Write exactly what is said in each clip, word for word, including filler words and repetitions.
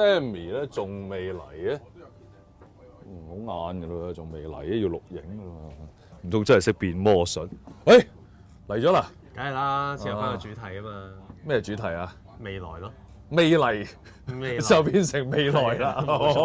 Sammy 咧仲未嚟嘅，嗯好晏㗎咯，仲未嚟，要錄影㗎嘛，唔通真係識變魔術？誒嚟咗啦！ 梗係啦，切入翻個主題啊嘛。 咩主題啊？ 未來咯， 未嚟未來就變成未來啦。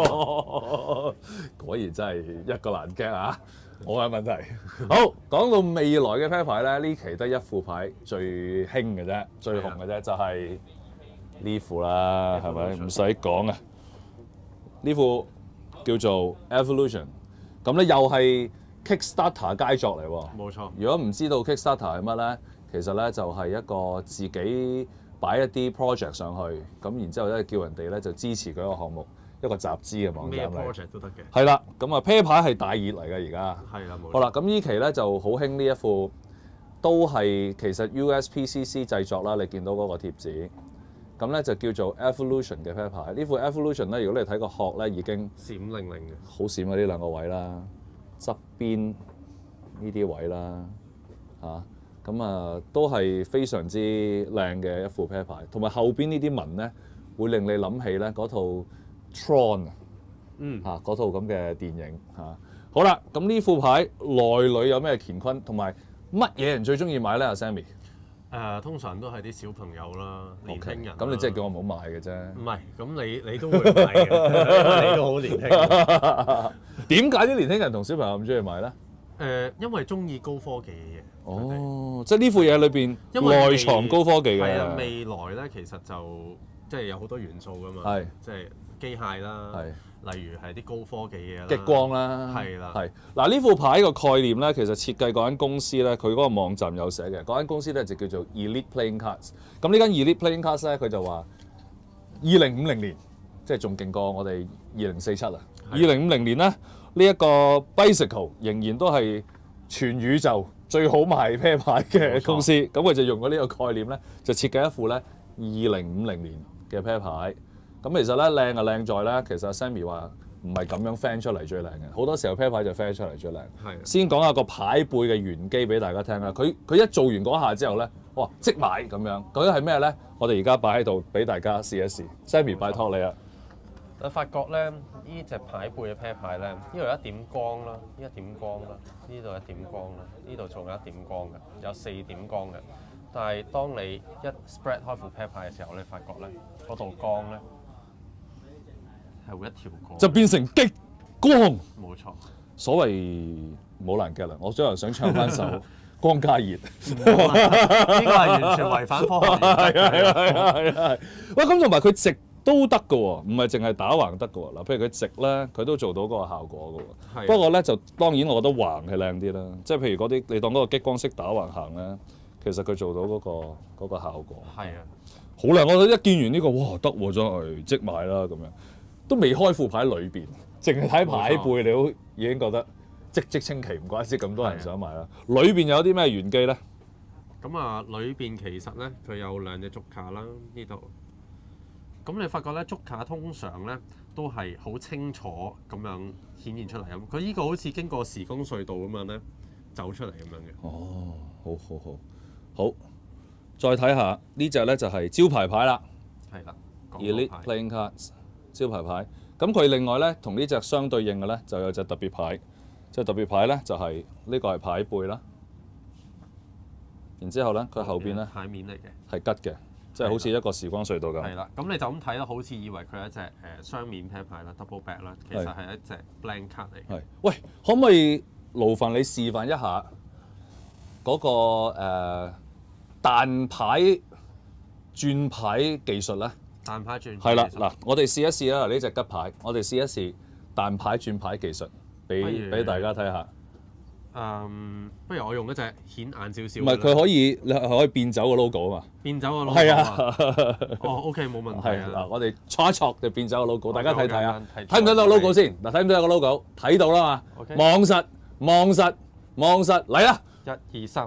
果然真係一個難 get 啊！我嘅問題。好，講到未來嘅啤牌咧，呢期得一副牌最興嘅啫，最紅嘅啫，就係呢副啦，係咪？唔使講啊！呢副叫做 Evolution， 咁咧又係 Kickstarter 佳作嚟喎。 冇錯。如果唔知道 Kickstarter 係乜咧，其實咧就係一個自己擺一啲 project 上去，咁然之後咧叫人哋咧就支持佢一個項目，一個集資嘅網站嚟。 咩 project 都得嘅。 係啦，咁啊啤牌係大熱嚟嘅而家。 係啦，冇錯。 好啦，咁呢期咧就好興呢一副，都係其實 U S P C C 製作啦。你見到嗰個貼紙，咁咧就叫做 Evolution 嘅啤牌。呢副 Evolution 咧，如果你睇個殼咧，已經閃靈靈嘅， 好閃啊！呢兩個位啦，側邊呢啲位啦，嚇。咁啊，都係非常之靚嘅一副啤牌，同埋後邊呢啲紋咧，會令你諗起咧嗰套 Tron 啊， 嗯嚇嗰套咁嘅電影嚇。好啦，咁呢副牌內裏有咩乾坤，同埋乜嘢人最中意買咧？阿 Sammy，誒、 呃、通常都係啲小朋友啦，年輕人。 咁、okay，你即係叫我唔好買嘅啫。 唔係，咁你你都會買嘅，你都好年輕。 點解啲年輕人同小朋友咁中意買咧？ 誒、呃，因為中意高科技嘅嘢。 哦，即係呢副嘢裏邊內藏高科技嘅。 係啊，未來咧其實就即係有好多元素噶嘛。係。即係機械啦。係。例如係啲高科技嘅嘢啦。激光啦。係啦。係。嗱呢副牌個概念咧，其實設計嗰間公司咧，佢嗰個網站有寫嘅。嗰間公司咧就叫做 Elite Playing Cards。咁呢間 Elite Playing Cards 咧，佢就話二零五零年，即係仲勁過我哋二零四七啊。二零五零年咧，呢、這、一個 Bicycle 仍然都係全宇宙最好賣啤牌嘅公司，咁佢就用咗呢個概念咧，就設計一副咧二零五零年嘅啤牌。咁其實咧靚啊靚在咧，其實 Sammy 話唔係咁樣 fan 出嚟最靚嘅，好多時候啤牌就 fan 出嚟最靚。係。先講下個牌背嘅玄機俾大家聽啦。佢佢一做完嗰下之後咧，哇即買咁樣，究竟係咩咧？我哋而家擺喺度俾大家試一試。Sammy 拜託你啊！我發覺咧，呢隻牌背嘅啤牌咧，呢度有一點光啦，呢一點光啦，呢度一點光啦，呢度仲有一點光嘅，有四點光嘅。但係當你一 spread 開副啤牌嘅時候，你發覺咧，嗰道光咧係會一條光，就變成激光。冇錯。所謂冇難嘅啦，我最後想唱翻首《光加熱》。呢個係完全違反科學。係啊係啊係啊係啊！喂，咁同埋佢直都得嘅喎，唔係淨係打橫得嘅喎。嗱，譬如佢直咧，佢都做到嗰個效果嘅喎。不過咧就當然我覺得橫係靚啲啦。即係譬如嗰啲你當嗰個激光式打橫行咧，其實佢做到嗰、嗰個嗰個效果。係啊，好靚！我一見完呢、呢個，哇，得喎，真係即買啦咁樣。都未開副牌裏邊，淨係睇牌背，你都已經覺得嘖嘖稱奇，唔怪之咁多人想買啦。裏邊有啲咩玄機咧？咁啊，裏邊其實咧佢有兩隻竹卡啦，呢度。咁你發覺咧，竹卡通常咧都係好清楚咁樣顯現出嚟咁。佢呢個好似經過時光隧道咁樣咧走出嚟咁樣嘅。哦，好好好，好。再睇下呢隻咧就係招牌牌啦。係啦 ，Elite Playing Cards 招牌牌。咁佢另外咧同呢隻相對應嘅咧就有隻特別牌。隻特別牌咧就係、是、呢、這個係牌背啦。然之後咧佢後邊咧牌面嚟嘅，係吉嘅。即係好似一個時光隧道咁。係啦，咁你就咁睇啦，好似以為佢係一隻誒雙面啤牌啦 ，double back 啦，其實係一隻 blank card 嚟嘅。係，喂，可唔可以勞煩你示範一下嗰、那個誒彈、呃、牌轉牌技術咧？彈牌轉係啦，嗱，我哋試一試啦，呢隻吉牌，我哋試一試彈牌轉牌技術，俾俾大家睇下。誒、嗯，不如我用一隻顯眼少少。唔係，佢可以，你係可以變走個 logo 啊嘛。變走個 logo 係啊。哦 ，OK， 冇問題啊。嗱，我哋搓一搓就變走個 logo，大家睇睇啊。睇唔睇到個 logo 先？嗱，睇唔睇到個 logo？睇到啦嘛。OK。望實，望實，望實，嚟啦！一、二、三。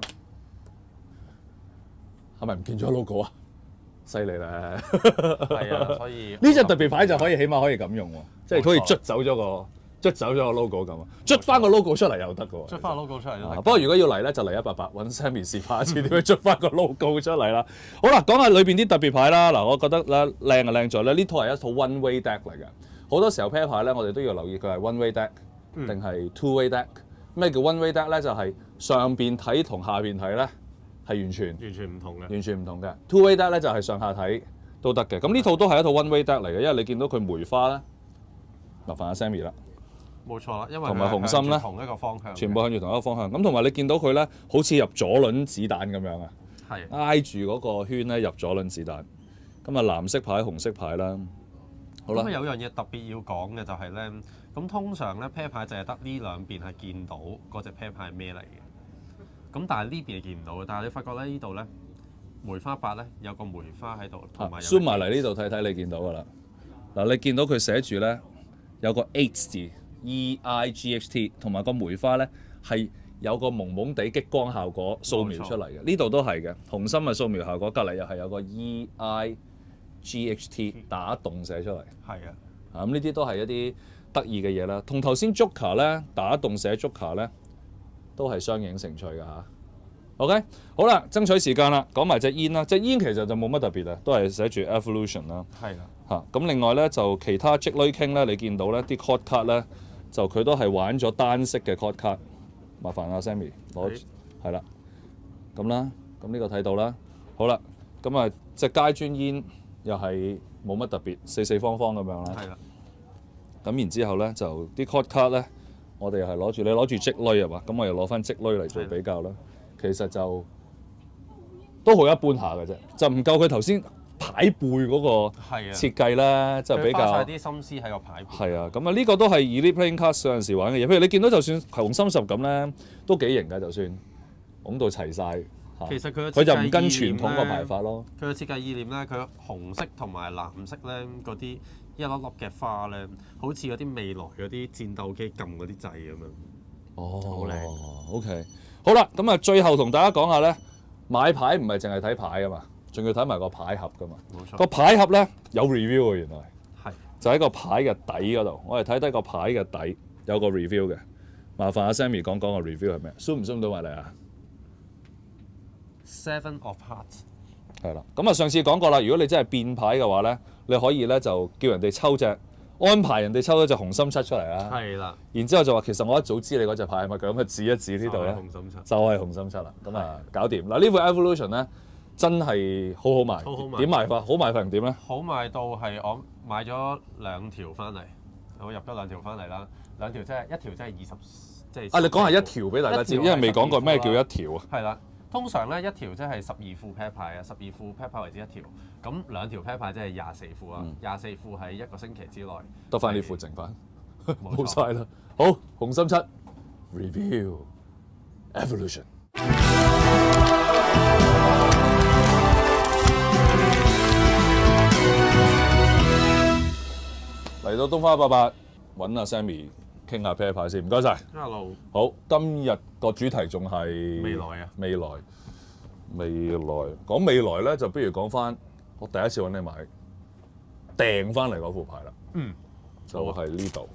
係咪唔見咗 logo 啊？犀利咧。係啊，所以呢隻特別牌就可以起碼可以咁用喎，即係可以捽走咗個。 捽走咗個 logo 咁啊，捽翻個 logo 出嚟又得嘅喎。 捽翻個 logo 出嚟都得。 不過如果要嚟咧，就嚟一八八揾 Sammy 示範一次點樣捽翻個 logo 出嚟啦。好啦，講下裏邊啲特別牌啦。嗱，我覺得咧靚啊靚在咧，呢套係一套 one way deck 嚟嘅。好多時候 pair 牌咧，我哋都要留意佢係 one way deck 定係 two way deck。咩叫 one way deck 咧？就係上邊睇同下邊睇咧係完全完全唔同嘅， 完全唔同嘅。two way deck 咧就係上下睇都得嘅。咁呢套都係一套 one way deck 嚟嘅，因為你見到佢梅花咧，麻煩阿 Sammy 啦。 冇錯啦，因為同埋紅心咧， 同一個方向， 全部向住同一個方向。咁同埋你見到佢咧，好似入左輪子彈咁樣啊， 係挨住嗰個圈咧入左輪子彈。咁啊藍色牌、紅色牌啦。好啦。 咁有樣嘢特別要講嘅就係咧，咁通常咧 pair 牌就係得呢兩邊係見到嗰隻 pair 牌係咩嚟嘅。咁但係呢邊係見唔到嘅。但係你發覺咧呢度咧梅花八咧有個梅花喺度，同埋 zoom 埋嚟呢度睇睇，你見到㗎啦。嗱，你見到佢寫住咧有個 eight 字。E I G H T 同埋個梅花咧係有個朦朦地激光效果掃描出嚟嘅，呢度都係嘅。紅心嘅掃描效果，隔離又係有個 E I G H T 打洞寫出嚟。 係啊， 啊咁呢啲都係一啲得意嘅嘢啦。同頭先 Joker 咧打洞寫 Joker 咧都係相映成趣㗎嚇。OK， 好啦，爭取時間啦，講埋隻煙啦。隻煙其實就冇乜特別啊，都係寫住 Evolution 啦。 係啦。 嚇咁另外咧就其他 J 類傾咧，你見到咧啲 card card 咧。就佢都係玩咗單色嘅 card card，麻煩阿 Sammy 攞係啦，咁啦，咁呢個睇到啦，好啦，咁啊隻街磚煙又係冇乜特別，四四方方咁樣啦，係啦，咁然之後咧就啲 card card 咧，我哋又係攞住，你攞住積類係嘛，咁我又攞翻積類嚟做比較啦，其實就都好一般下嘅啫，就唔夠佢頭先牌背嗰個設計咧，就比較花曬啲心思喺個牌背。 係啊，咁啊呢個都係 Elite Playing Cards 有陣時玩嘅嘢。譬如你見到就算紅心十咁咧，都幾型㗎，就算拱到齊晒。 其實佢佢就唔跟傳統個排法咯。 佢嘅設計意念咧，佢紅色同埋藍色咧嗰啲一粒粒嘅花咧，好似嗰啲未來嗰啲戰鬥機撳嗰啲掣咁樣。 哦， 好靚。 OK，好啦，咁啊最後同大家講下咧，買牌唔係淨係睇牌㗎嘛。仲要睇埋個牌盒㗎嘛，冇錯。個牌盒咧有 review 喎，原來係就喺個牌嘅底嗰度。我哋睇睇個牌嘅底有個 review 嘅，麻煩阿 Sammy 講講個 review 係咩 ？zoom 唔 zoom 到埋嚟啊 ？Seven of Hearts 係啦，咁啊上次講過啦，如果你真係變牌嘅話咧，你可以咧就叫人哋抽隻安排人哋抽咗隻紅心七出嚟啦。 係啦， 然之後就話其實我一早知你嗰隻牌係咪咁啊？指一指呢度咧，就係紅心七啦。咁啊搞掂嗱，呢副 Evolution 咧。真係好好賣，點賣法？好賣法定點咧？ 好賣到係我買咗兩條翻嚟，我入咗兩條翻嚟啦。兩條即係一條即係二十，即係啊！你講下一條俾大家知，因為未講過咩叫一條啊。係啦，通常咧一條即係十二副 pair 牌啊，十二副 pair 牌為之一條。咁兩條 pair 牌即係廿四副啊，廿四副喺一個星期之內得翻呢副剩翻，冇晒啦。好，紅心七 Review Evolution。嚟到東方一八八，揾阿 Sammy 傾下 pair 牌先，唔該晒。 Hello。好， 今日個主題仲係未來啊。 未來，未來講未來咧，就不如講翻我第一次揾你買訂翻嚟嗰副牌啦。 嗯， 就係呢度。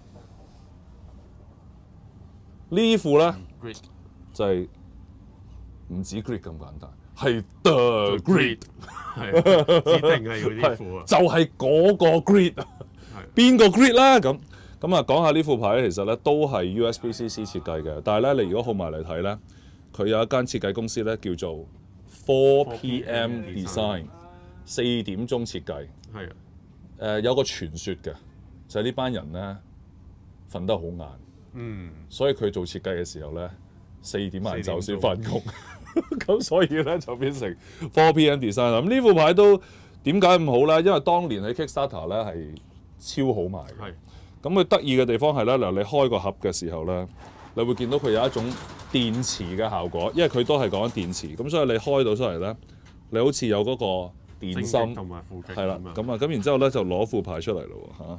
呢副咧就係唔止 grid 咁簡單，係 the grid， 指定係嗰啲副啊， 就係嗰個 grid。邊個 grid 咧？咁咁啊，講下呢副牌咧，其實咧都係 U S B C C 設計嘅，但係咧你如果號埋嚟睇咧，佢有一間設計公司咧叫做 four P M Design， 四點鐘設計。係啊。誒有個傳說嘅，就係呢班人咧瞓得好晏。嗯。所以佢做設計嘅時候咧，四點晏晝先翻工，咁所以咧就變成 four P M Design 啦。咁呢副牌都點解咁好咧？因為當年喺 Kickstarter 咧係超好賣嘅，咁佢得意嘅地方係咧，嗱你開個盒嘅時候咧，你會見到佢有一種電池嘅效果，因為佢都係講緊電池，咁所以你開到出嚟咧，你好似有嗰個電芯同埋負極， 係啦，咁啊，咁然之後咧就攞副牌出嚟咯喎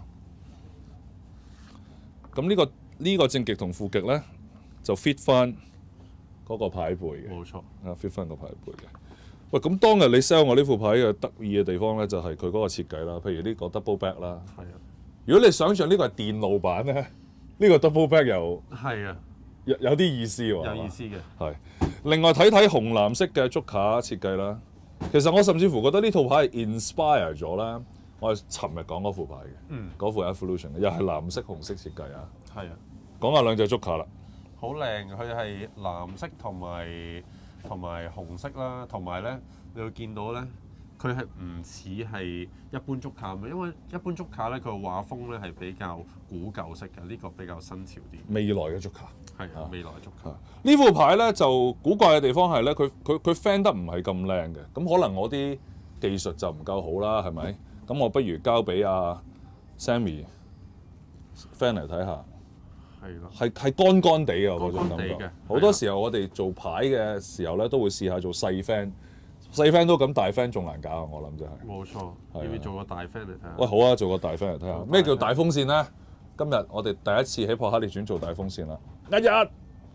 嚇，咁呢個呢個正極同負極咧就 fit 翻嗰個牌背嘅， 冇錯， 啊 fit 翻個牌背嘅。喂，咁當日你 sell 我呢副牌嘅得意嘅地方咧，就係佢嗰個設計啦。譬如呢個 double back 啦，係啊。如果你想象呢個係電路板咧， 呢個 double back 又係啊， 有有啲意思喎。 有意思嘅。 係。另外睇睇紅藍色嘅竹卡設計啦，其實我甚至乎覺得呢套牌係 inspire 咗啦。我係尋日講嗰副牌嘅， 嗯， 嗰副 Evolution 又係藍色紅色設計啊。 係啊。 講下兩隻竹卡啦。 好靚，佢係藍色同埋同埋紅色啦，同埋咧你會見到咧，佢係唔似係一般竹卡咁，因為一般竹卡咧佢個畫風咧係比較古舊式嘅，呢、這個比較新潮啲。 未來嘅竹卡係啊，未來嘅竹卡。 呢副牌咧就古怪嘅地方係咧，佢佢佢 fan 得唔係咁靚嘅，咁可能我啲技術就唔夠好啦，係咪？咁我不如交俾阿 Sammy fan 嚟睇下。 係咯， 係係乾乾地啊嗰種感覺。 乾乾地嘅。 好多時候我哋做牌嘅時候咧，都會試下做細 fan，細 fan 都咁，大 fan 仲難搞啊！我諗真係。 冇錯。要唔要做個大 fan 嚟睇下？ 喂，好啊，做個大 fan 嚟睇下。咩叫大風扇咧？今日我哋第一次喺破克列傳做大風扇啦。一日。係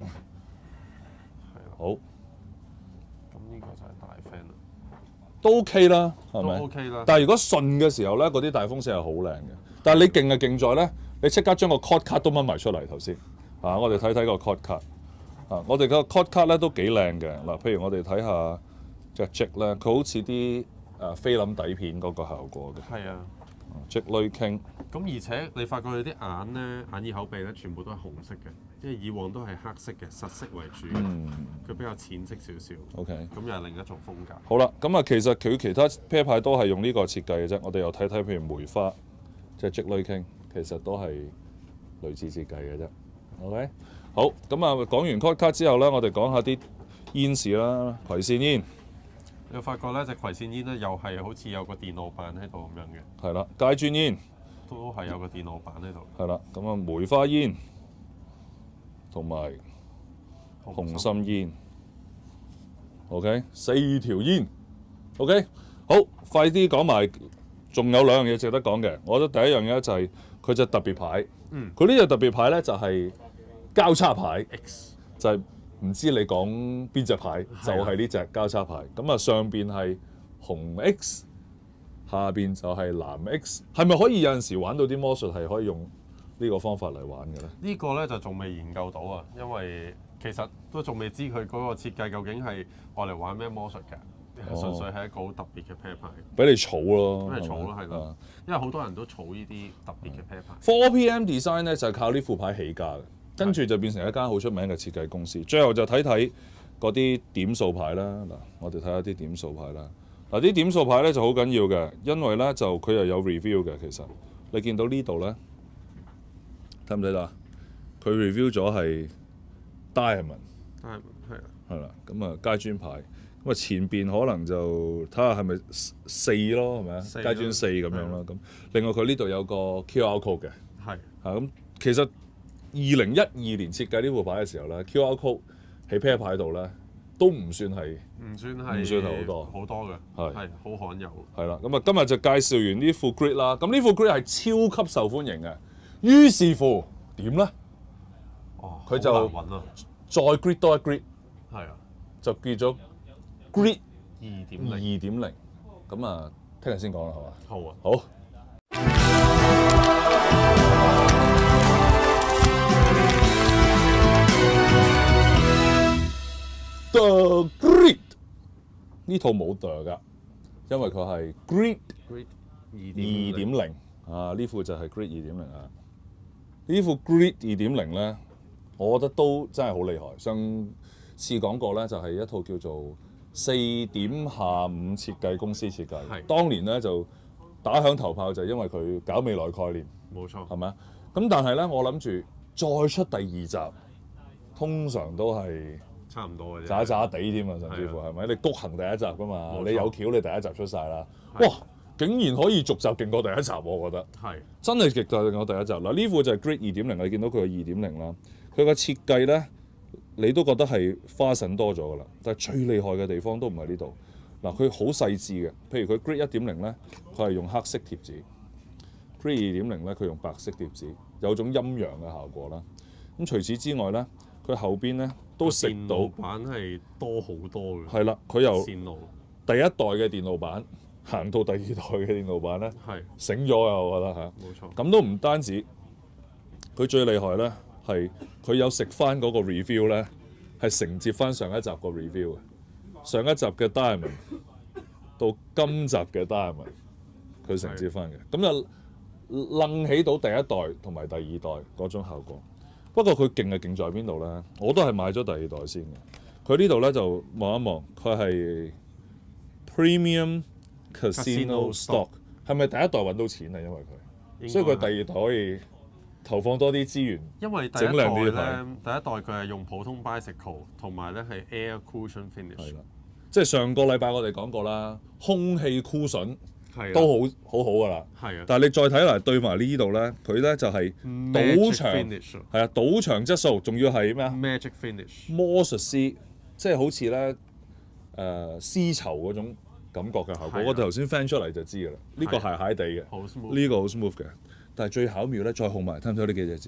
好。 咁呢個就係大 fan 啦。 都 OK 啦，係咪？ 都 OK 啦。 但係如果順嘅時候咧，嗰啲大風扇係好靚嘅。但係你勁係勁在咧。你即刻將個 cord card 都掹埋出嚟頭先，啊！我哋睇睇個 cord card，啊！我哋個 cord card 咧都幾靚嘅，嗱，譬如我哋睇下隻 Jack 咧，佢好似啲誒菲林底片嗰個效果嘅。係啊 ，Jack 女 King。咁而且你發覺佢啲眼咧、眼耳口鼻咧，全部都係紅色嘅，即係以往都係黑色嘅，實色為主。嗯。佢比較淺色少少。OK。咁又係另一種風格。好啦，咁啊，其實佢其他啤牌都係用呢個設計嘅啫。我哋又睇睇，譬如梅花，即係 Jack 女 King。其實都係類似設計嘅啫。OK，好咁啊，講完 card 卡之後咧，我哋講下啲煙事啦。葵扇煙，你發覺咧隻葵扇煙咧又係好似有個電腦板喺度咁樣嘅。係啦，街磚煙都係有個電腦板喺度。係啦，咁啊梅花煙同埋紅心煙。OK， 四條煙。OK， 好，快啲講埋，仲有兩樣嘢值得講嘅。我覺得第一樣嘢就係、是。佢隻特別牌，佢呢隻特別牌咧就係交叉牌 X， 就係唔知你講邊隻牌，就係呢隻交叉牌。咁啊上邊係紅 X， 下邊就係藍 X。係咪可以有陣時玩到啲魔術係可以用呢個方法嚟玩嘅咧？呢個咧就仲未研究到啊，因為其實都仲未知佢嗰個設計究竟係愛嚟玩咩魔術嘅。純粹係一個好特別嘅 pair 牌，俾你儲咯，俾你儲咯，係咯，因為好多人都儲呢啲特別嘅 pair 牌。four P M Design 咧就係靠呢副牌起家嘅，跟住就變成一間好出名嘅設計公司。最後就睇睇嗰啲點數牌啦。嗱，我哋睇下啲點數牌啦。嗱，啲點數牌咧就好緊要嘅，因為咧就佢又有 review 嘅。其實你見到呢度咧，睇唔睇到？佢 review 咗係 Diamond，Diamond 係啊，係啦，咁啊街磚牌。咁啊前邊可能就睇下係咪四咯，係咪啊？街磚四咁樣啦。咁另外佢呢度有個 Q R code 嘅，係啊。咁其實二零一二年設計呢副牌嘅時候咧 ，Q R code 喺 pair 牌度咧都唔算係唔算係唔算係好多好多嘅，係係好罕有。係啦，咁啊今日就介紹完呢副 grid 啦。咁呢副 grid 係超級受歡迎嘅。於是乎點咧？哦，佢就再 grid 多一 grid， 係啊，就變咗。Grid 二點零，二點零，咁啊，聽日先講啦，係嘛？好啊，好。The Grid 呢套冇 The 㗎，因為佢係 Grid 二點零啊，呢副就係 Grid 二點零啊。呢副 Grid 二點零咧，我覺得都真係好厲害。上次講過咧，就係一套叫做四點下午設計公司設計，當年咧就打響頭炮，就係因為佢搞未來概念，冇錯，係咪啊？咁但係咧，我諗住再出第二集，通常都係差唔多嘅啫，渣渣地添啊，甚至乎係咪？你谷行第一集㗎嘛，你有橋，你第一集出晒啦，哇！竟然可以續集勁過第一集，我覺得係真係極勁過第一集。嗱，呢副就係 Grid 二點零，你見到佢係二點零啦，佢個設計咧。你都覺得係花神多咗㗎啦，但係最厲害嘅地方都唔係呢度。嗱，佢好細緻嘅，譬如佢 Grid 一點零咧，佢係用黑色貼紙 ；Grid 二點零咧，佢用白色貼紙，有種陰陽嘅效果啦。咁除此之外咧，佢後邊咧都食到電路板係多好多嘅。係啦，佢由第一代嘅電路板行到第二代嘅電路板咧，係醒咗啊！我覺得嚇，冇錯。咁都唔單止。 佢最厲害咧係佢有食翻嗰個 review 咧，係承接翻上一集個 review 嘅。上一集嘅 Diamond 到今集嘅 Diamond， 佢承接翻嘅，咁就楞起到第一代同埋第二代嗰種效果。不過佢勁係勁在邊度咧？我都係買咗第二代先嘅。佢呢度咧就望一望，佢係 Premium Casino Stock， 係咪第一代揾到錢啊？因為佢，所以佢第二代可以投放多啲資源。 因為第一代咧，第一代佢係用普通 bicycle 同埋咧係 air cushion finish。係啦， 即係上個禮拜我哋講過啦，空氣 cushion 都好好好㗎啦。係啊，但係你再睇嚟對埋呢度咧，佢咧就係賭場係啊，賭場質素，仲要係咩啊 ？Magic finish， 魔術師，即係好似咧誒絲綢嗰種感覺嘅效果。我哋頭先翻出嚟就知㗎啦，呢個係鞋地嘅，呢個好 smooth 嘅。但係最巧妙咧，再控埋，睇唔睇到呢幾隻字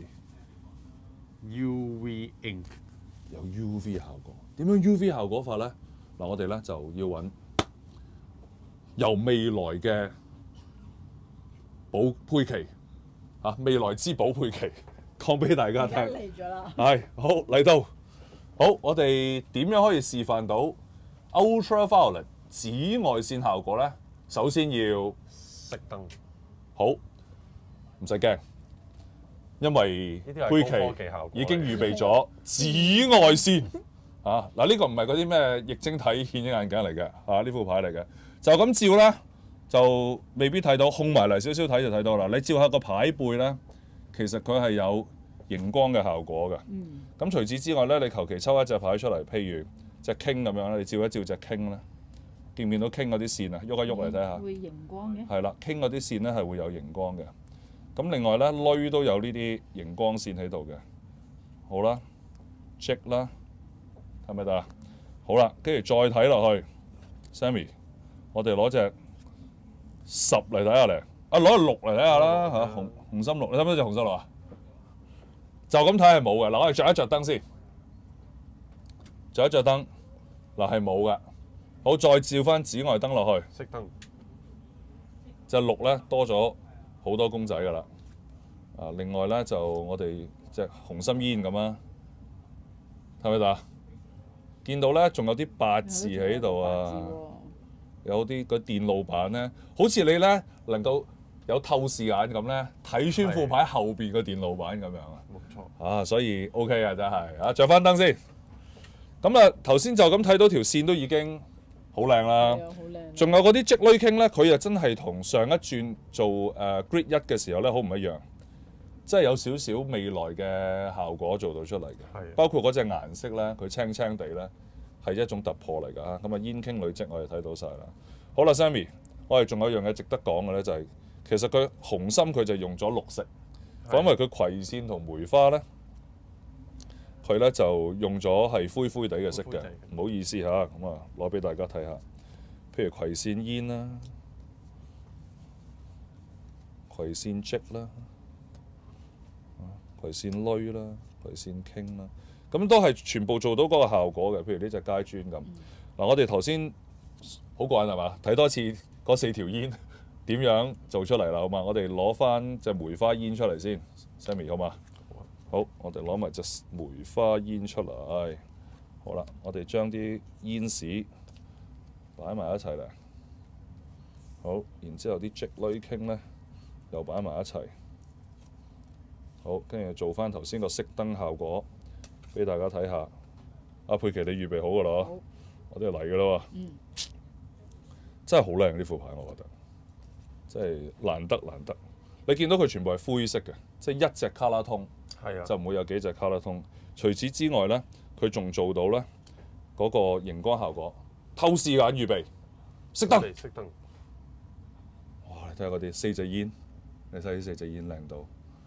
？U V ink 有 U V 效果，點樣 U V 效果法咧？嗱，我哋咧就要揾由未來嘅寶佩奇嚇、啊，未來之寶佩奇講俾大家聽。嚟咗啦，係好嚟到，好，我哋點樣可以示範到 ultraviolet 紫外線效果咧？首先要熄燈， 好。唔使驚，因為佩奇已經預備咗紫外線啊！嗱，呢個唔係嗰啲咩液晶體顯影眼鏡嚟嘅啊，呢副牌嚟嘅。就咁照咧，就未必睇到，控埋嚟少少睇就睇到啦。你照下個牌背咧，其實佢係有熒光嘅效果嘅。嗯。咁除此之外咧，你求其抽一隻牌出嚟，譬如隻 King 咁樣咧，你照一照隻 King 咧，見唔見到 King 嗰啲線啊？喐一喐嚟睇下。會熒光嘅。係啦 ，King 嗰啲線咧係會有熒光嘅。咁另外咧，鐳都有呢啲熒光線喺度嘅。好啦 ，Jack 啦，係咪得啊？好啦，跟住再睇落去 ，Sammy， 我哋攞隻十嚟睇下嚟，啊攞隻六嚟睇下啦嚇，紅紅心六，你睇唔睇隻紅心六啊？就咁睇係冇嘅，嗱我哋着一着燈先，着一着燈，嗱係冇嘅。好，再照翻紫外燈落去， 熄燈， 隻六咧多咗好多公仔㗎啦，啊！另外咧就我哋隻紅心煙咁啊，睇唔睇到？見到咧仲有啲八字喺度啊，有啲個電路板咧，好似你咧能夠有透視眼咁咧，睇穿副牌後邊個電路板咁樣啊。冇錯。啊，所以 OK 啊，真係啊，着翻燈先。咁啊，頭先就咁睇到條線都已經好靚啦，仲有嗰啲積累傾咧，佢又真係同上一轉做誒、uh, Grid 一嘅時候咧好唔一樣，即係有少少未來嘅效果做到出嚟嘅，包括嗰隻顏色咧，佢青青地咧係一種突破嚟㗎嚇。咁啊煙傾累積我哋睇到晒啦。好啦 ，Sammy， 我哋仲有一樣嘢值得講嘅咧，就係、是、其實佢紅心佢就用咗綠色，因為佢葵扇同梅花咧，佢咧就用咗係灰灰地嘅色嘅，唔好意思嚇，咁啊攞俾大家睇下，譬如葵扇煙啦、葵扇積啦、葵扇鐳啦、葵扇傾啦，咁都係全部做到嗰個效果嘅。譬如呢隻階磚咁，嗱、嗯、我哋頭先好過癮係嘛？睇多次嗰四條煙點樣做出嚟啦，好嘛？我哋攞翻隻梅花煙出嚟先 ，Sammy 好嘛？好，我哋攞埋隻梅花煙出嚟。好啦，我哋將啲煙屎擺埋一齊咧。好，然之後啲積累傾咧又擺埋一齊。好，跟住做翻頭先個熄燈效果俾大家睇下。阿佩奇，你預備好㗎啦？好，我哋嚟㗎啦喎。嗯。真係好靚呢副牌，我覺得真係難得難得。你見到佢全部係灰色嘅，即係一隻 colour tone。係啊，就唔會有幾隻 colour tone。除此之外咧，佢仲做到咧嗰個熒光效果。透視眼預備，熄燈。熄燈。哇！你睇下嗰啲四隻煙，你睇呢四隻煙靚到，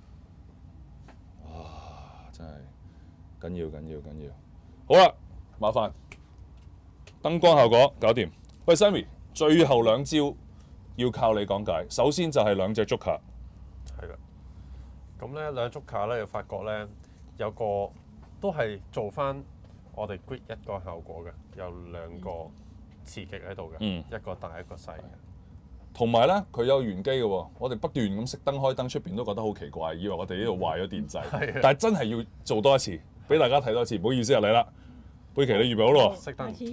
哇！真係緊要緊要緊要。好啦，麻煩燈光效果搞掂。喂 ，Sammy， 最後兩招要靠你講解。首先就係兩隻竹卡。係啦。咁咧兩竹卡咧，又發覺咧有個都係做翻我哋 Grid 一個效果嘅，有兩個刺激喺度嘅，嗯、一個大一個細嘅。 同埋咧，佢有原機嘅喎，我哋不斷咁熄燈開燈，出邊都覺得好奇怪，以為我哋呢度壞咗電掣。但係真係要做多一次，俾大家睇多一次。唔好意思啊，嚟啦，貝琪你預備好咯？ 熄燈。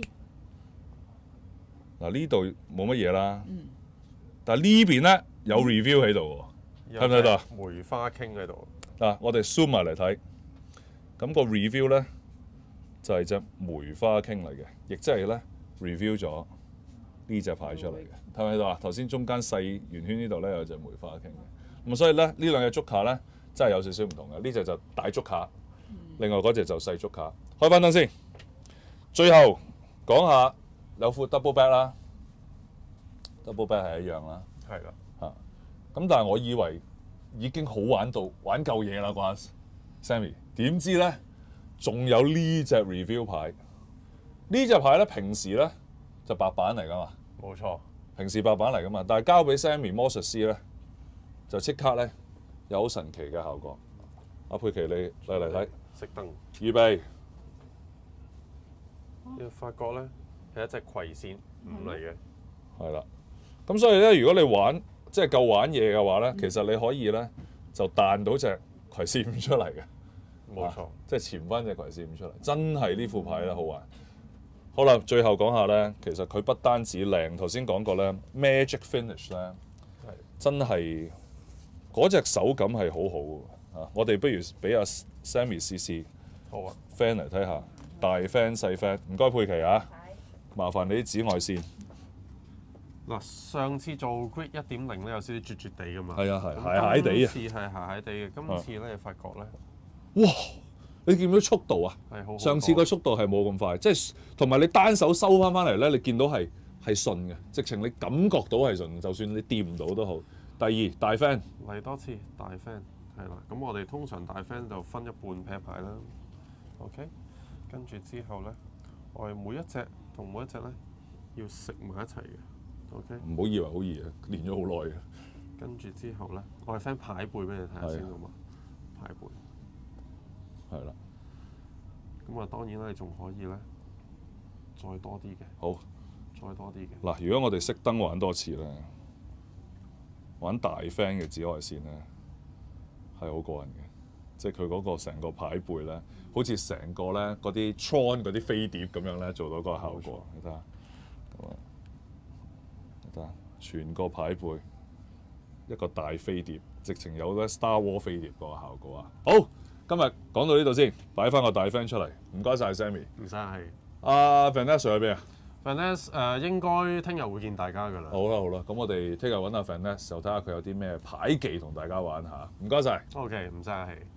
嗱呢度冇乜嘢啦，但係呢邊咧有 review 喺度喎，睇唔睇到啊？ 梅花傾喺度。 嗱，我哋 zoom 埋嚟睇，咁個 review 咧就係隻梅花傾嚟嘅，亦即係咧 review 咗呢隻牌出嚟嘅。睇唔睇到啊？頭先中間細圓圈呢度咧有隻梅花傾嘅，咁所以咧呢兩隻竹卡咧真係有少少唔同嘅。呢隻就大竹卡，另外嗰隻就細竹卡。開翻燈先，最後講下有副 double back 啦 ，double back 係一樣啦， 係啦嚇。咁但係我以為已經好玩到玩夠嘢啦啩 ，Sammy 點知咧仲有呢隻 review 牌？呢隻牌咧平時咧就白板嚟噶嘛， 冇錯。 平時白板嚟噶嘛，但係交俾 Sammy 魔術師咧，就即刻咧有好神奇嘅效果。阿佩琪，你嚟嚟睇， 熄燈， 預備。 你發覺咧係一隻葵扇五嚟嘅， 係啦。咁所以咧，如果你玩即係夠玩嘢嘅話咧，其實你可以咧就彈到隻葵扇五出嚟嘅。 冇錯， 啊、即係潛翻隻葵扇五出嚟，真係呢副牌咧好玩。好啦，最後講下咧，其實佢不單止靚，頭先講過咧 Magic Finish 咧，真係嗰隻手感係好好嘅啊！我哋不如俾阿 Sammy 試試， 好啊 ，fan 嚟睇下，大 fan 細 fan，唔該佩琪啊，麻煩你啲紫外線。 嗱，上次做 Grid 一點零咧有少少絕絕地㗎嘛， 係啊係，蟹蟹地啊， 今次係蟹蟹地嘅，今次咧你發覺咧， 哇！你見唔見到速度啊？ 係好好上次個速度係冇咁快，即係同埋你單手收翻翻嚟咧，你見到係係順嘅，直情你感覺到係順，就算你掂唔到都好。第二大 fan 嚟多次大 fan 係啦，咁我哋通常大 fan 就分一半劈牌啦 ，OK， 跟住之後咧，我哋每一隻同每一隻咧要食埋一齊嘅 ，OK。 唔好以為好易啊，練咗好耐嘅。 跟住之後咧，我哋 fan 牌背俾你睇下先好嘛？牌背。 係啦， 咁啊當然啦，你仲可以咧再多啲嘅。 好， 再多啲嘅。 嗱，如果我哋熄燈玩多次咧，玩大 fan 嘅紫外線咧係好過癮嘅，即係佢嗰個成個牌背咧，好似成個咧嗰啲 Tron 嗰啲飛碟咁樣咧做到嗰個效果，你睇下，咁啊，你睇下全個牌背一個大飛碟，直情有咧 Star War 飛碟嗰個效果啊！好。今日講到呢度先，擺翻個大 fan 出嚟，唔該晒 Sammy。 唔使係。 阿 Vanessa 喺邊啊 ？Vanessa 誒應該聽日會見大家㗎啦。 好啦好啦，咁我哋聽日揾阿 Vanessa 就睇下佢有啲咩牌技同大家玩下。唔該晒。 OK， 唔使客氣。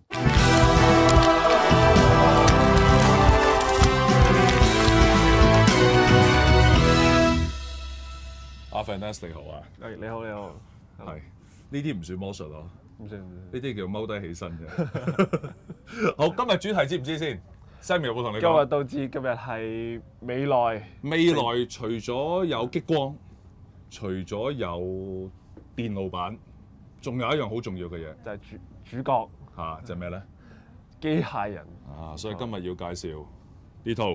阿 Vanessa 你好啊。 誒你好你好。 係。呢啲唔算魔術咯。 唔算。 呢啲叫踎低起身啫。好，今日主題知唔知先 ？Sammy 有冇同你講？ 今日都知，今日係未來。 未來除咗有激光，除咗有電路板，仲有一樣好重要嘅嘢， 就係主主角嚇，就係咩咧？ 機械人啊，所以今日要介紹呢套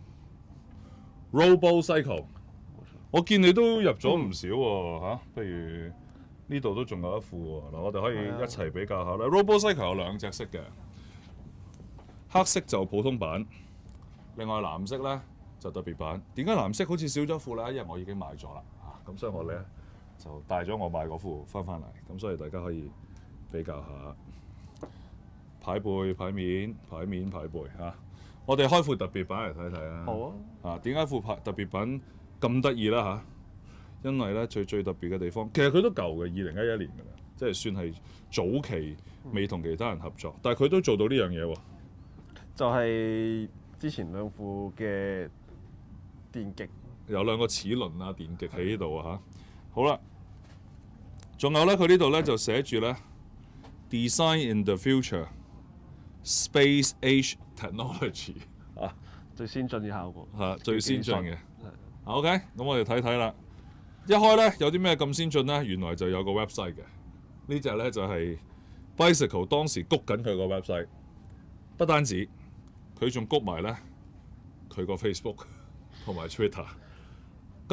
Robocycle。我見你都入咗唔少喎嚇，不如呢度都仲有一副喎。嗱，我哋可以一齊比較下啦。Robocycle 有兩隻色嘅，黑色就普通版，另外藍色咧就特別版。點解藍色好似少咗副咧？因為我已經買咗啦嚇，咁所以我咧就帶咗我買嗰副翻翻嚟，咁所以大家可以比較下牌背、牌面、牌面、牌背嚇。我哋開副特別版嚟睇睇啊。 好啊。啊， 點解副牌特別版咁得意啦嚇？因為咧最最特別嘅地方，其實佢都舊嘅，二零一一年㗎啦，即係算係早期未同其他人合作，但係佢都做到呢樣嘢喎。 就係之前兩副嘅電極， 有兩個齒輪啊、電極喺呢度啊嚇。好啦，仲有咧，佢呢度咧就寫住咧 Design in the future Space Age Technology 啊， 最先進嘅效果嚇，最先進嘅。OK，咁我哋睇睇啦。一開咧有啲咩咁先進咧？原來就有個 website 嘅。呢隻咧就係 Bicycle 當時谷緊佢個 website， 不單止佢仲谷埋咧佢個 Facebook 同埋 Twitter。咁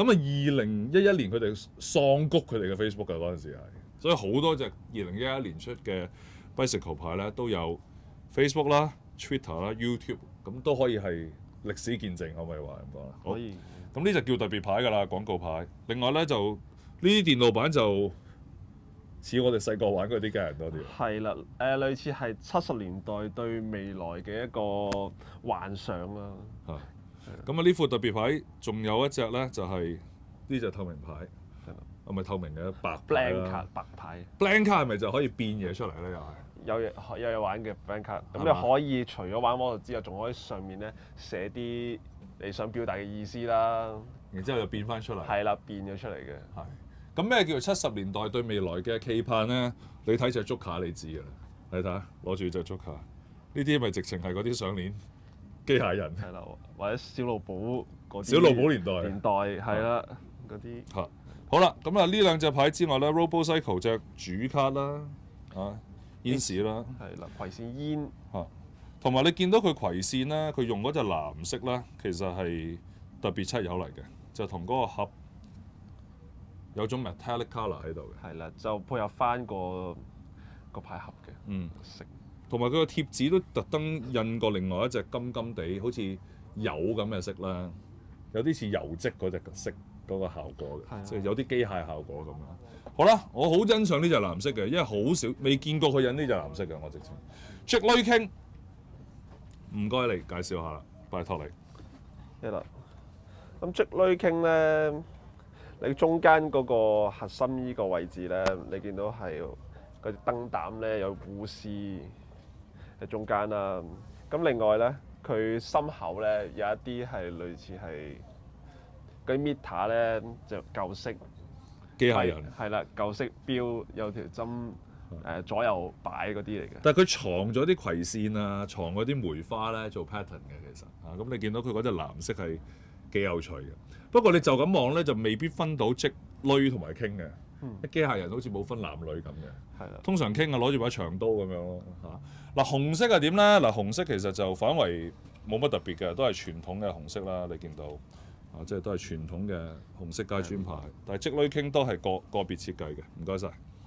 咁啊，二零一一年佢哋喪谷佢哋嘅 Facebook 㗎嗰陣時係，所以好多隻二零一一年出嘅 bicycle 牌咧都有 Facebook 啦、Twitter 啦、YouTube， 咁都可以係歷史見證，可唔可以話咁講啊？ 可以。 咁呢就叫特別牌㗎啦，廣告牌。另外咧就呢啲電路板就似我哋細個玩嗰啲家人多啲。 係啦，誒、呃、類似係七十年代對未來嘅一個幻想啦。 係。咁啊呢副特別牌仲有一隻咧，就係呢隻透明牌。係啦。係咪透明嘅白牌啦 blank 卡白牌。 blank 卡係咪就可以變嘢出嚟咧？又係。 有嘢有嘢玩嘅 blank 卡，咁你可以除咗玩 model 之外，仲可以上面咧寫啲你想表達嘅意思啦。 然之後就變翻出嚟。 係啦，變咗出嚟嘅。 係。咁咩叫做七十年代對未來嘅期盼咧？你睇隻竹卡你知㗎啦，你睇下攞住隻竹卡，呢啲咪直情係嗰啲上年機械人。係啦， 或者小老寶嗰啲。 小老寶年代。 年代係啦，嗰啲。 嚇，好啦，咁啊呢兩隻牌之外咧 ，RoboCycle 隻主卡啦，啊煙士啦， 係啦，葵扇煙。 嚇，同埋你見到佢葵扇咧，佢用嗰隻藍色咧，其實係特別漆油嚟嘅，就同嗰個盒有種 metallic colour 喺度嘅。 係啦，就配合翻個個牌盒嘅嗯色， 同埋佢個貼紙都特登印過另外一隻金金地，好似油咁嘅色啦，有啲似油漬嗰隻色嗰個效果嘅，即係有啲機械效果咁樣。好啦，我好欣賞呢隻藍色嘅，因為好少未見過佢印呢隻藍色嘅，我直情。Jack Lee King，唔該你介紹下啦，拜託你。 係啦，咁 Jack Lee King 咧。你中間嗰個核心依個位置咧，你見到係嗰啲燈膽咧有護絲喺中間啦。咁另外咧，佢心口咧有一啲係類似係嗰啲 meter 咧，就舊式機械人係啦，舊式錶有條針誒、呃、左右擺嗰啲嚟嘅。 但係佢藏咗啲葵扇啊，藏嗰啲梅花咧做 pattern 嘅其實啊，咁你見到佢嗰隻藍色係幾有趣嘅。不過你就咁望咧，就未必分到即女同埋傾嘅。嗯、機械人好似冇分男女咁嘅。係啦。通常傾啊攞住把長刀咁樣咯嚇。嗱紅色係點咧？嗱紅色其實就反為冇乜特別嘅，都係傳統嘅紅色啦。你見到啊，即係都係傳統嘅紅色街磚牌。的但係即女傾都係個個別設計嘅。唔該晒。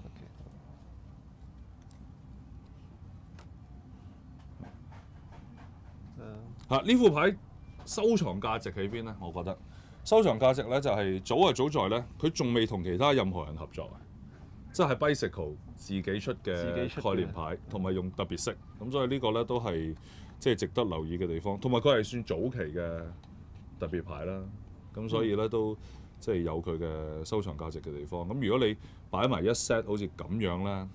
嚇呢副牌收藏價值喺邊咧？我覺得。收藏價值咧就係早啊早在咧，佢仲未同其他任何人合作啊，即係 Bicycle 自己出嘅概念牌，同埋用特別色，咁所以呢個咧都係即係值得留意嘅地方。同埋佢係算早期嘅特別牌啦，咁所以咧都即係有佢嘅收藏價值嘅地方。咁如果你擺埋一 set 好似咁樣咧，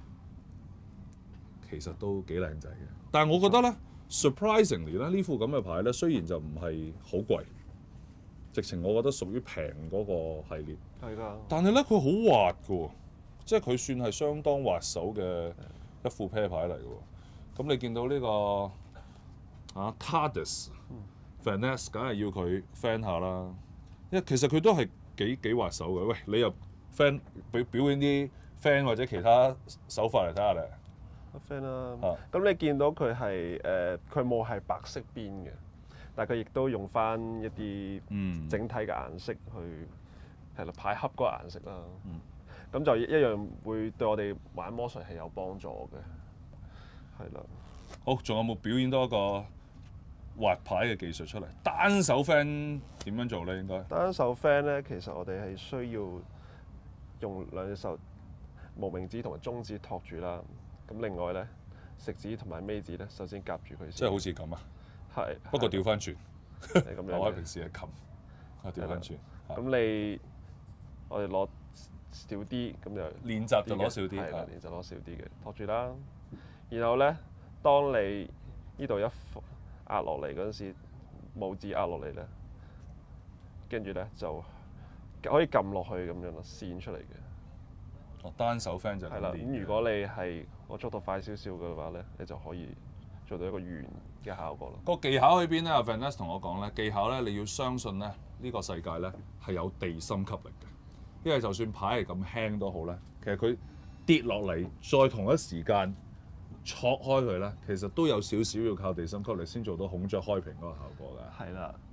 其實都幾靚仔嘅。但係我覺得咧 ，surprisingly 咧呢副咁嘅牌咧，雖然就唔係好貴。直情我覺得屬於平嗰個系列，係㗎。但係咧佢好滑嘅喎，即係佢算係相當滑手嘅一副啤牌嚟嘅喎。咁你見到呢個啊 Tardis、Finesse，梗係要佢 fan 下啦。因為其實佢都係幾幾滑手嘅。喂，你又 fan 表表演啲 fan 或者其他手法嚟睇下咧。 fan 啦。咁、啊、你見到佢係誒，佢冇係白色邊嘅。但係佢亦都用翻一啲整體嘅顏色去係啦，牌盒嗰個顏色啦。咁、嗯、就一樣會對我哋玩魔術係有幫助嘅。係啦。 好，仲有冇表演多一個滑牌嘅技術出嚟？單手 fan 點樣做咧？應該單手 fan 咧，其實我哋係需要用兩隻手無名指同埋中指托住啦。咁另外咧，食指同埋尾指咧，首先夾住佢先。 即係好似咁啊！ 係， 不過調翻轉，我平時係擒，啊調翻轉。 咁你我哋攞少啲，咁就練習就攞少啲， 係啦，練習攞少啲嘅，托住啦。然後咧，當你呢度一壓落嚟嗰陣時，拇指壓落嚟咧，跟住咧就可以撳落去咁樣咯，線出嚟嘅。 哦，單手 fan 就係啦。 咁如果你係我速度快少少嘅話咧，你就可以做到一個圓嘅效果咯。 個技巧喺邊咧？阿 Vanessa 同我講咧，技巧咧你要相信咧，呢個世界咧係有地心吸力嘅。因為就算牌係咁輕都好咧，其實佢跌落嚟，再同一時間戳開佢咧，其實都有少少要靠地心吸力先做到孔雀開屏嗰個效果㗎。 係啦，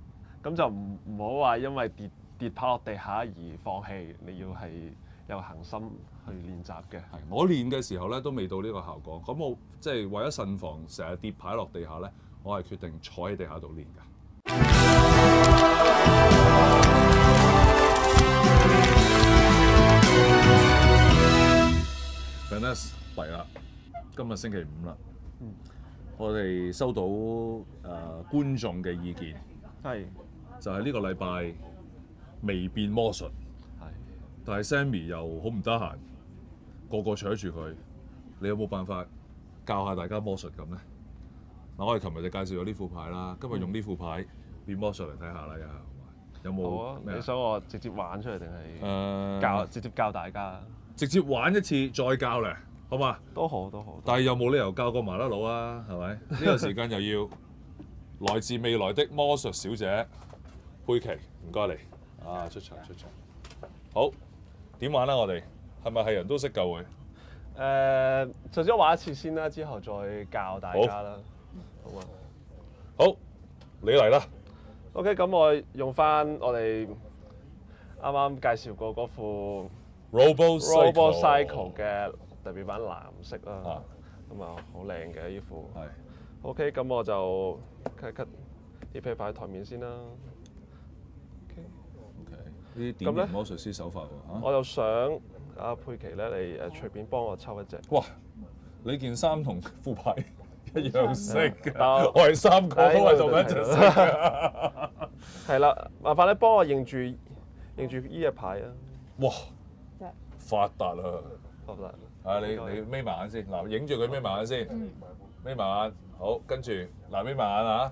咁就唔唔好話因為跌跌跑落地下而放棄，你要係有恒心去練習嘅。 係我練嘅時候咧都未到呢個效果，咁我即係為咗慎防成日跌牌落地下咧，我係決定坐喺地下度練㗎。Vanessa 弊啦，今日星期五啦，嗯、我哋收到誒、呃、觀眾嘅意見， 係就係呢個禮拜未變魔術，係，但係 Sammy 又好唔得閒，個個搶住佢，你有冇辦法教下大家魔術咁咧？嗱，我哋琴日就介紹咗呢副牌啦，今日用呢副牌變魔術嚟睇下啦，有冇？ 好啊！你想我直接玩出嚟定係誒教直接教大家？ 直接玩一次再教咧，好嘛？ 都好都好。 但係有冇理由教個麻甩佬啊？係咪？呢個時間又要來自未來的魔術小姐佩奇，唔該你啊，出場出場。好，點玩咧？我哋係咪係人都識救佢？ 誒，就先玩一次先啦，之後再教大家啦。好啊。 好，你嚟啦。 OK， 咁我用翻我哋啱啱介紹過嗰副 RoboCycle 嘅特別版藍色啦，咁啊好靚嘅呢副。係。OK， 咁我就 cut cut 啲啤牌喺台面先啦。OK。 OK。呢啲典型魔術師手法喎。 我就想阿佩奇咧，你誒隨便幫我抽一隻。 哇！你件衫同副牌一樣色嘅，我係三個都係同一隻色嘅。 係啦，麻煩你幫我認住認住依隻牌啊！ 哇！發達啦！ 發達！ 啊，你你眯埋眼先，嗱，影住佢眯埋眼先，眯埋眼，好，跟住嗱眯埋眼啊！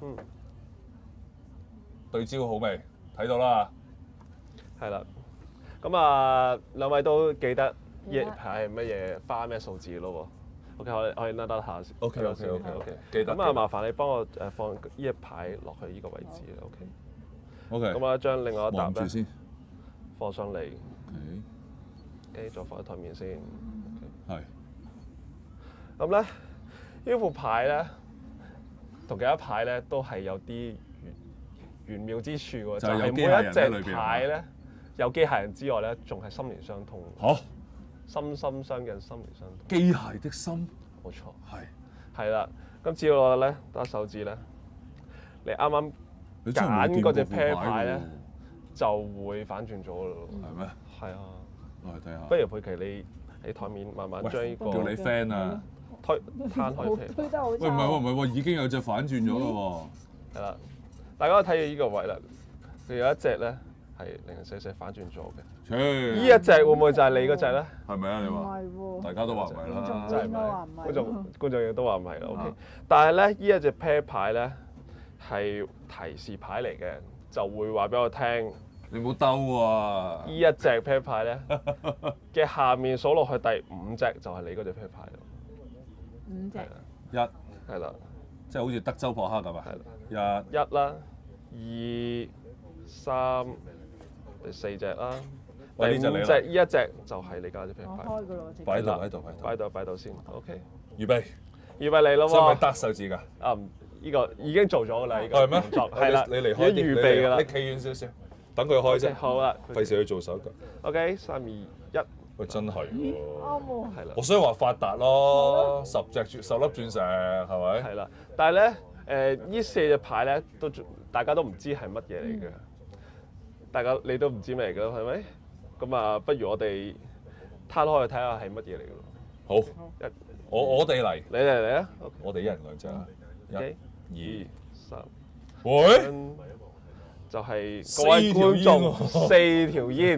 對焦好未？睇到啦。 係啦，咁啊兩位都記得依隻牌係乜嘢花咩數字咯喎 ？OK， 我哋我哋諗得下先。 OK OK OK OK， 記得。 咁啊，麻煩你幫我誒放依隻牌落去依個位置 OK。 OK。 咁我將另外一沓咧先放上嚟。 OK。 跟住再放喺台面先。 係。 咁咧，呢副牌咧，同其他牌咧都係有啲玄妙之處喎，就係每一隻牌咧，有機械人之外咧，仲係心連相通。 嚇！ 心心相印，心連相通。 機械的心。 冇錯。 係。 係啦，咁只要我咧打手指咧，你啱啱揀嗰隻 pair 牌咧，就會反轉咗咯。 係咩？ 係啊。 我嚟睇下。 不如佩奇你喺台面慢慢將呢個叫你 friend 啊， 推攤開皮。 推得好。喂， 唔係喎，唔係喎，已經有隻反轉咗咯喎。係啦，大家睇住呢個位啦，佢有一隻咧係零零舍舍反轉咗嘅。呢一隻會唔會就係你嗰隻咧？ 係咪啊？你話？ 唔係喎。 大家都話唔係啦。 真係唔係。觀眾觀眾亦都話唔係啦。OK，但係咧呢一隻 pair 牌咧係提示牌嚟嘅，就會話俾我聽。 你冇兜喎！ 依一隻 pair 牌咧嘅下面數落去第五隻就係你嗰隻 pair 牌咯。 五隻。 一係啦， 即係好似德州撲克咁啊！ 係啦，一一啦，二三第四隻啦，第五隻依一隻就係你家隻 pair 牌。 我開㗎咯， 擺度擺度擺度擺度先。OK， 預備， 預備嚟咯喎！ 使唔使得手指㗎？ 啊，依個已經做咗㗎啦，依個動作係啦， 你離開啲， 已經預備㗎啦， 你企遠少少。等佢開啫， 好啦， 費事去做手腳。 OK， 三二一， 喂，真係喎， 啱喎， 係啦。 我所以話發達咯，十隻鑽十粒鑽石係咪？ 係啦，但係咧，誒呢四隻牌咧都大家都唔知係乜嘢嚟嘅，大家你都唔知咩嚟㗎，係咪？咁啊，不如我哋攤開去睇下係乜嘢嚟㗎咯。 好，一我我哋嚟， 你嚟嚟啊！ 我哋一人兩隻啊， 一、二、三， 喂！ 就係各位觀眾四條煙。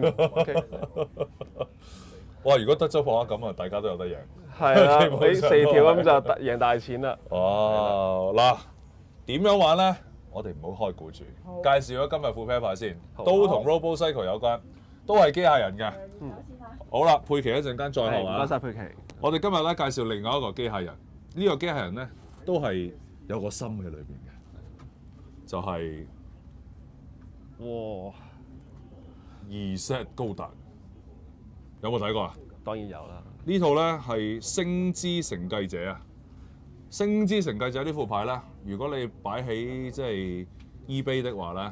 哇！如果德州撲克咁啊，大家都有得贏。 係啦，你四條咁就贏大錢啦。 哦，嗱，點樣玩咧？我哋唔好開估住，介紹咗今日副啤牌先，都同 RoboCycle 有關，都係機械人嘅。嗯。好啦，佩奇一陣間再學啊。 唔該曬佩奇。我哋今日咧介紹另外一個機械人，呢個機械人咧都係有個心喺裏邊嘅，就係。 哇！ 二 set 高達有冇睇過啊？ 當然有啦。 呢套咧係《星之承繼者》啊，《星之承繼者》呢副牌咧，如果你擺喺即係 eBay 的話咧，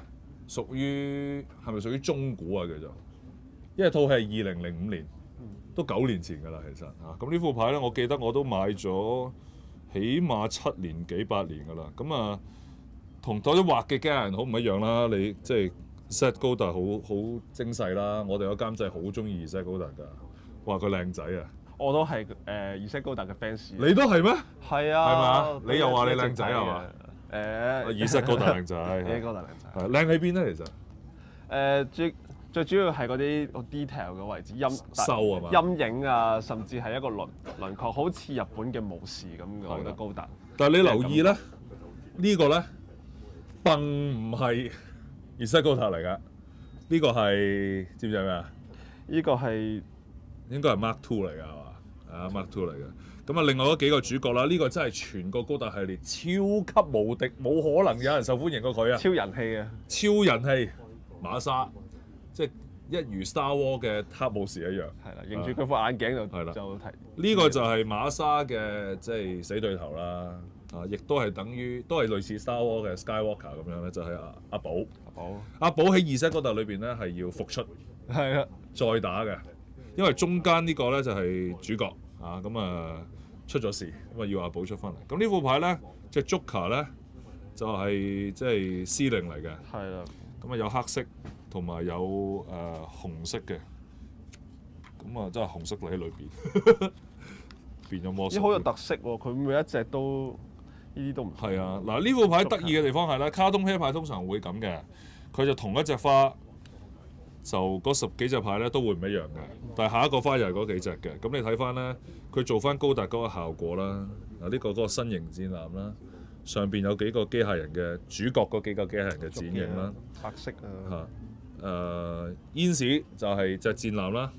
屬於係咪屬於中古啊叫做？因為套戲係二零零五年，都九年前㗎啦，其實嚇。咁呢副牌咧，我記得我都買咗起碼七年幾八年㗎啦。咁啊，同嗰啲畫嘅機械人好唔一樣啦。你即係 Zack Goddard 好好精細啦。我哋個監製好中意 Zack Goddard 㗎，話佢靚仔啊！ 我都係誒 Zack Goddard 嘅 fans。 你都係咩？ 係啊。 係嘛？你又話你靚仔係嘛？誒 Zack Goddard 靚仔。 Zack Goddard 靚仔。 係靚喺邊咧？其實誒最最主要係嗰啲好 detail 嘅位置，陰收啊嘛， 陰影啊，甚至係一個輪輪廓，好似日本嘅武士咁嘅，我覺得高達。 但係你留意咧，呢個咧並唔係 Zack Goddard 嚟㗎，呢個係知唔知係咩啊？ 呢個係應該係 Mark Two 嚟㗎係嘛？啊 Mark Two 嚟嘅。咁啊，另外嗰幾個主角啦，呢個真係全個高達系列超級無敵，冇可能有人受歡迎過佢啊！ 超人氣啊！ 超人氣馬莎。即係一如 Star Wars 嘅黑武士一樣， 係啦，認住佢副眼鏡就係啦， 就睇呢個就係馬莎嘅即係死對頭啦，啊，亦都係等於都係類似 Star Wars 嘅 Skywalker 咁樣咧，就係阿阿寶，阿寶，阿寶喺《Zack Goddard》裏邊咧係要復出， 係啊， 再打嘅，因為中間呢個咧就係主角啊，咁啊出咗事，咁啊要阿寶出翻嚟。咁呢副牌咧，隻 Joker 咧就係即係司令嚟嘅， 係啦， 咁啊有黑色。同埋有誒、呃、紅色嘅，咁啊真係紅色喺裏邊，變咗魔術。 咦，好有特色喎！佢每一隻都呢啲都唔係啊！嗱，呢副牌得意嘅地方係咧，卡通啤牌通常會咁嘅，佢就同一隻花，就嗰十幾隻牌咧都會唔一樣嘅，但係下一個花又係嗰幾隻嘅。咁你睇翻咧，佢做翻高達嗰個效果啦，嗱、這、呢個嗰個新型戰艦啦。上邊有幾個機械人嘅主角，嗰幾個機械人嘅剪影啦， 白色啊嚇。誒煙士就係隻戰艦啦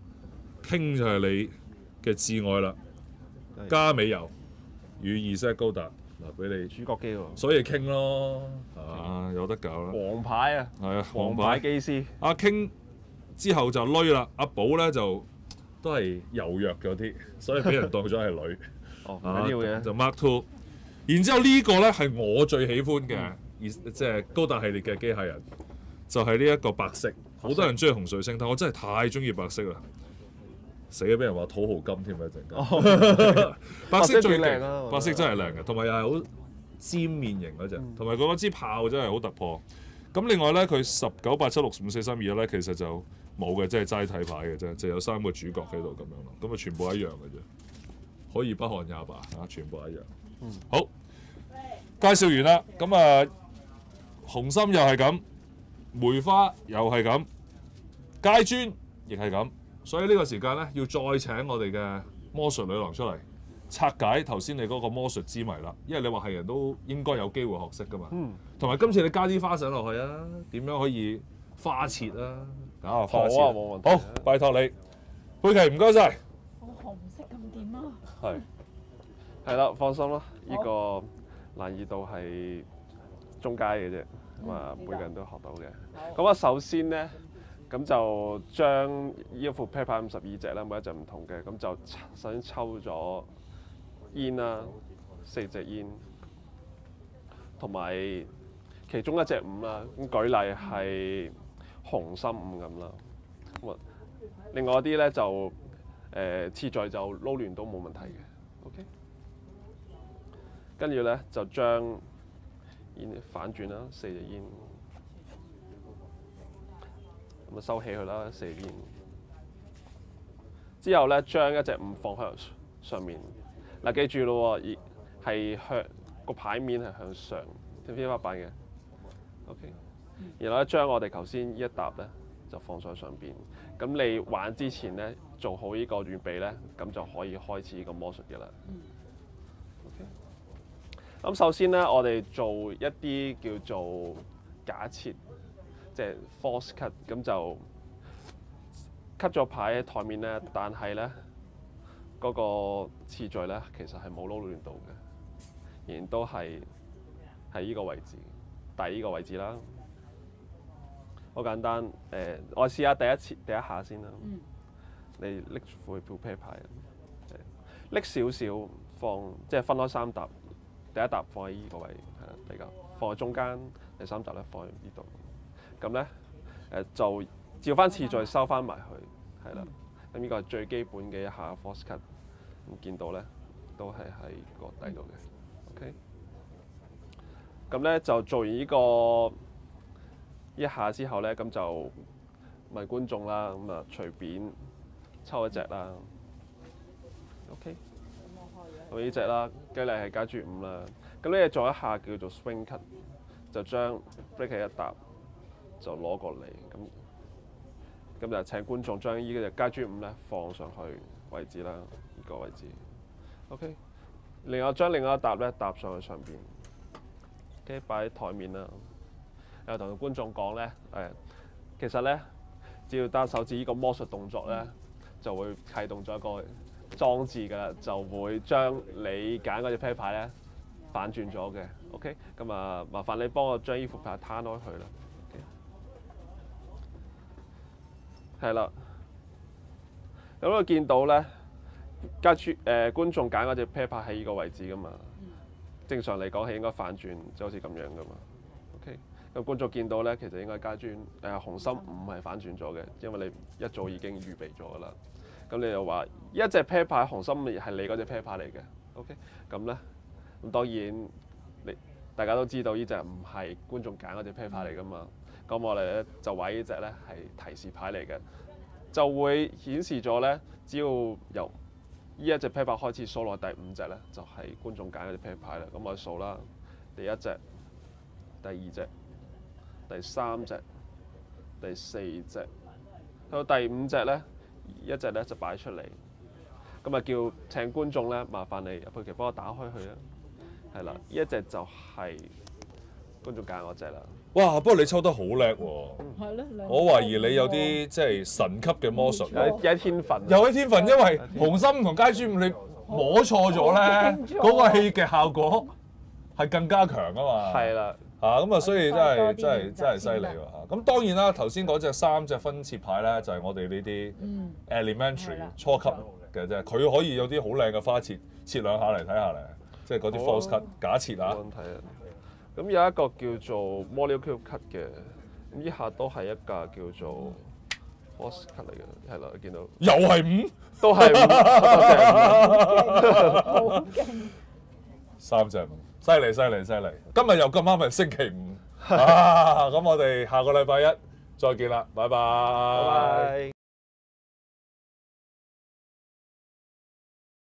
，King 就係你嘅摯愛啦，加美油與 Zack Goddard 嗱俾你主角機喎， 所以 King 咯，啊有得搞啦， 黃牌啊， 係啊黃牌機師， 阿 King 之後就累啦，阿寶咧就都係柔弱咗啲，所以俾人當咗係女， 哦唔緊要嘅， 就 Mark Two， 然之後呢個咧係我最喜歡嘅，而即係高達系列嘅機械人。就係呢一個白色，好多人中意紅水星，但我真係太中意白色啦！死咗俾人話土豪金添啊！一陣間，白色最靚啊！白色真係靚嘅，同埋又係好尖面型嗰隻，同埋嗰支炮真係好突破。咁另外咧，佢十九八七六五四三二一咧，其實就冇嘅，即係齋睇牌嘅啫，就有三個主角喺度咁樣咯。咁啊，全部一樣嘅啫，可以不看也罷啊！全部一樣。嗯、好，介紹完啦。咁啊，紅心又係咁。梅花又係咁，階磚亦係咁，所以呢個時間咧要再請我哋嘅魔術女郎出嚟拆解頭先你嗰個魔術之謎啦。因為你話係人都應該有機會學識噶嘛，同埋、嗯、今次你加啲花神落去啊，點樣可以花切啊？搞下花切， 好啊，冇問題。 好，拜託你，佩奇唔該晒。 我紅色咁點啊？ 係係啦，放心啦，呢、這個難易度係中階嘅啫。咁啊，每個人都學到嘅。咁啊，首先咧，咁就將呢一副啤牌五十二隻啦，每一隻唔同嘅，咁就首先抽咗煙啦，四隻煙，同埋其中一隻五啦。咁舉例係紅心五咁啦。咁啊，另外一啲咧就誒、呃、次序就撈亂都冇問題嘅。OK，跟住咧就將煙反轉啦，四隻煙，咁啊收起佢啦，四隻煙。之後咧，將一隻五放喺上面。嗱、啊，記住咯，而係向個牌面係向上，天天花板嘅。OK，然後咧將我哋頭先呢一沓咧就放上上邊。咁你玩之前咧做好呢個預備咧，咁就可以開始呢個魔術嘅啦。OK。咁首先咧，我哋做一啲叫做假設，即係 false cut，咁就 cut 咗牌喺台面咧，但係咧嗰個次序咧其實係冇撈亂到嘅，仍然都係喺呢個位置，第呢個位置啦。好簡單，誒、呃，我試下第一次第一下先啦。嗯、你拎副副啤牌，拎少少放，即係分開三沓。第一沓放喺依個位，係啦，比較放喺中間；第三沓咧放喺呢度。 咁咧誒就照翻次序收翻埋去，係啦。咁呢個係最基本嘅一下 force cut， 咁見到咧都係喺個底度嘅。OK， 咁咧就做完呢個一下之後咧，咁就問觀眾啦，咁啊隨便抽一隻啦。OK， 咁呢隻啦，雞脷係加 G 五啦。咁呢做一下叫做 swing cut， 就將 break 一搭就攞過嚟，咁咁就請觀眾將呢隻加 G 五咧放上去位置啦，呢、這個位置。OK， 另外將另外一搭咧搭上去上邊，跟住擺喺台面啦。又同觀眾講咧，誒，其實咧只要單手指呢個魔術動作咧，就會啟動咗一個裝置㗎啦，就會將你揀嗰隻啤牌咧反轉咗嘅。OK， 咁啊，麻煩你幫我將呢副牌攤開佢啦。係啦，咁我見到咧，加住誒觀眾揀嗰隻啤牌喺呢個位置㗎嘛。正常嚟講係應該反轉，就好似咁樣㗎嘛。OK， 咁觀眾見到咧，其實應該加轉誒、呃、紅心五係反轉咗嘅，因為你一早已經預備咗㗎啦。咁你又話一隻啤牌紅心係你嗰隻啤牌嚟嘅。OK， 咁咧咁當然你大家都知道呢隻唔係觀眾揀嗰隻啤牌嚟㗎嘛。咁我哋咧就話呢隻咧係提示牌嚟嘅，就會顯示咗咧，只要由呢一隻啤牌開始數落第五隻咧，就係、是、觀眾揀嗰隻啤牌啦。咁我數啦，第一隻、第二隻、第三隻、第四隻，到第五隻咧，一隻咧就擺出嚟。咁啊叫請觀眾咧，麻煩你佩奇幫我打開佢啦。係啦，呢一隻就係觀眾揀嗰隻啦。 哇！不過你抽得好叻喎， 係咧， 我懷疑你有啲即係神級嘅魔術， 有有天分， 有啲天分，因為紅心同街珠五你摸錯咗咧，嗰個戲劇效果係更加強啊嘛。 係啦， 嚇咁啊，所以真係真係真係犀利喎嚇。咁當然啦，頭先嗰隻三隻分切牌咧，就係我哋呢啲 elementary 初級嘅啫。佢可以有啲好靚嘅花切，切兩下嚟睇下嚟，即係嗰啲 false cut 假設啊。 冇問題啊。咁有一個叫做 molecule cut 嘅，咁依下都係一架叫做 force cut 嚟嘅，係啦，你見到又係五， 都係五， 好勁，三隻五，犀利犀利犀利！今日又咁啱係星期五啊！咁我哋下個禮拜一再見啦，拜拜。 拜拜。